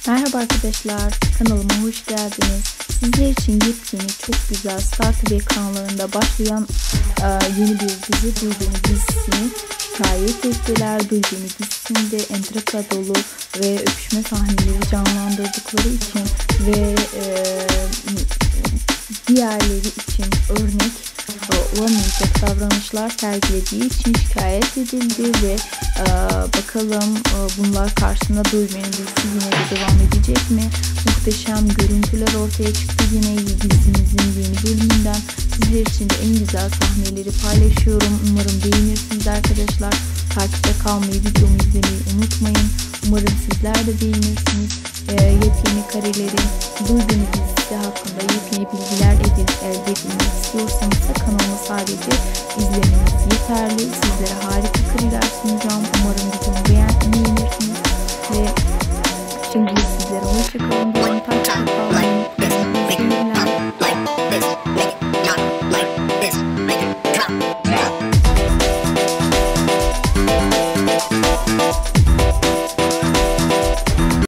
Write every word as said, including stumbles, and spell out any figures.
Merhaba arkadaşlar, kanalıma hoş geldiniz. Sizler için yepyeni, çok güzel Star T V ekranlarında başlayan e, yeni bir dizi Duydeni dizisini hikayet ettiler. Duydeni dizisinde entrika dolu ve öpüşme sahneleri canlandırdıkları için ve e, diğerleri için örnek olamayacak davranışlar sergilediği için şikayet edildi ve e, bakalım e, bunlar karşısında Duydeni dizisi yine de devam edecek mi? Muhteşem görüntüler ortaya çıktı yine dizimizin yeni bölümünden. Sizler için de en güzel sahneleri paylaşıyorum. Umarım beğenirsiniz arkadaşlar. Takipte kalmayı, videomu izlemeyi unutmayın. Umarım sizler de beğenirsiniz. E, yepyeni karelerin Duydeni dizisi hakkında yepyeni bilgiler edin, elde edilmek istiyorsanız da kanalıma sadece izlemeniz yeterli. Sizlere harika kareler sunacağım. Umarım videomu beğen beğenirsiniz. Ve şimdi sizlere hoşçakalın diyorum. Takipte kalmayı